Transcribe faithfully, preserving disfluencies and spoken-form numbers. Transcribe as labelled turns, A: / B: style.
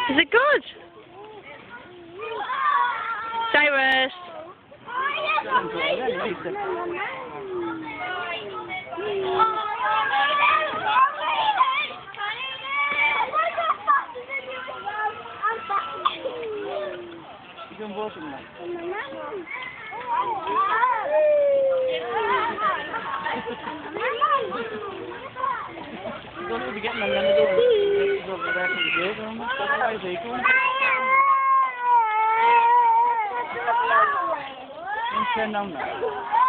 A: Is it good? Cyrus.
B: You can watch him now. You're going to be getting them in the door. He's over there from the gate, aren't they? Why is he going? I'm turning down now.